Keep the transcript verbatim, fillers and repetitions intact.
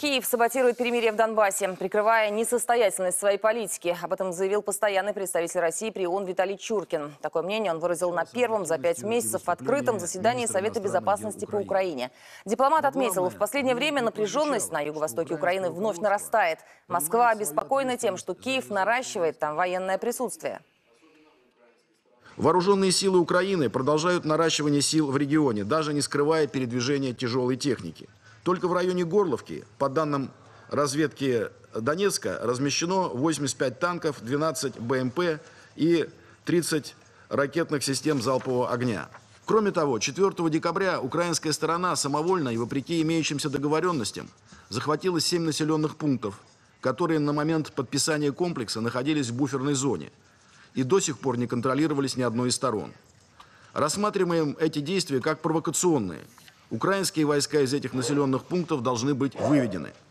Киев саботирует перемирие в Донбассе, прикрывая несостоятельность своей политики. Об этом заявил постоянный представитель России при ООН Виталий Чуркин. Такое мнение он выразил на первом за пять месяцев открытом заседании Совета безопасности по Украине. Дипломат отметил, в последнее время напряженность на юго-востоке Украины вновь нарастает. Москва обеспокоена тем, что Киев наращивает там военное присутствие. Вооруженные силы Украины продолжают наращивание сил в регионе, даже не скрывая передвижения тяжелой техники. Только в районе Горловки, по данным разведки Донецка, размещено восемьдесят пять танков, двенадцать БМП и тридцать ракетных систем залпового огня. Кроме того, четвёртого декабря украинская сторона самовольно и вопреки имеющимся договоренностям захватила семь населенных пунктов, которые на момент подписания комплекса находились в буферной зоне и до сих пор не контролировались ни одной из сторон. Рассматриваем эти действия как провокационные. Украинские войска из этих населенных пунктов должны быть выведены.